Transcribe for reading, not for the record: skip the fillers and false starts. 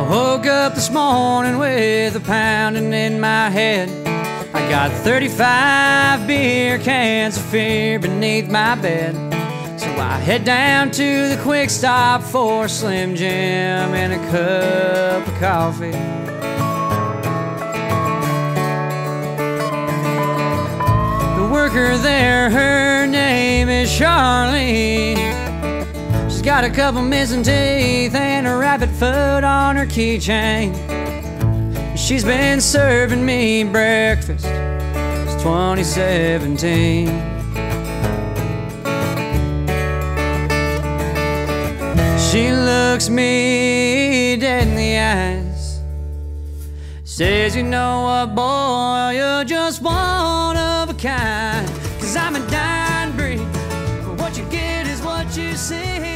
woke up this morning with a pounding in my head. I got 35 beer cans of fear beneath my bed. So I head down to the quick stop for a Slim Jim and a cup of coffee. The worker there, her name is Charlene. She's got a couple missing teeth and a rabbit foot on her keychain. She's been serving me breakfast since 2017. She looks me dead in the eyes, says, you know what, boy, you're just one of a kind. 'Cause I'm a dying breed, but what you get is what you see.